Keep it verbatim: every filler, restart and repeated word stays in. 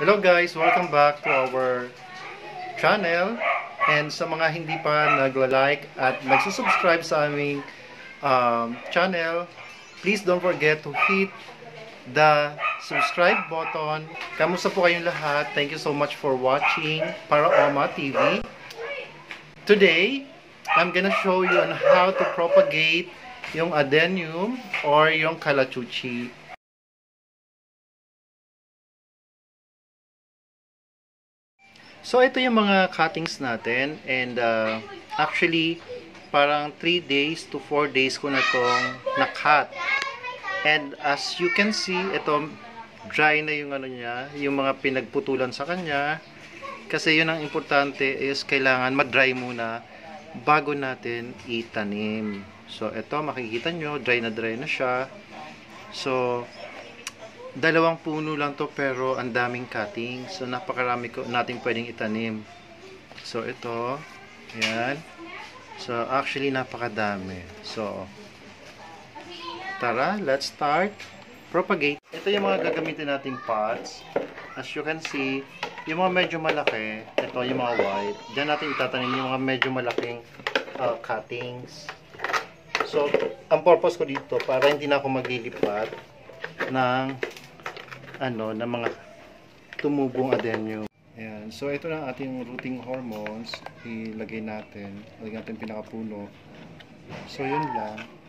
Hello guys, welcome back to our channel. And sa mga hindi pa nagla-like at nagsusubscribe sa aming um, channel, please don't forget to hit the subscribe button. Kamusta po kayong lahat? Thank you so much for watching ParaOma T V. Today, I'm gonna show you on how to propagate yung Adenium or yung kalachuchi. So, ito yung mga cuttings natin. And, uh, actually, parang three days to four days ko na itong na-cut. And, as you can see, ito, dry na yung ano niya, yung mga pinagputulan sa kanya. Kasi yun ang importante is kailangan mag-dry muna bago natin itanim. So, ito, makikita nyo, dry na dry na siya. So, dalawang puno lang to pero ang daming cutting. So, napakarami ko natin pwedeng itanim. So, ito. Ayan. So, actually, napakadami. So, tara, let's start. Propagate. Ito yung mga gagamitin nating pots. As you can see, yung mga medyo malaki, ito yung mga white. Diyan natin itatanim yung mga medyo malaking uh, cuttings. So, ang purpose ko dito, para hindi na ako maglilipat ng ano, ng mga tumubong adenium. Ayan. So, ito na ating rooting hormones. Ilagay natin. Ilagay natin pinakapuno. So, yun lang.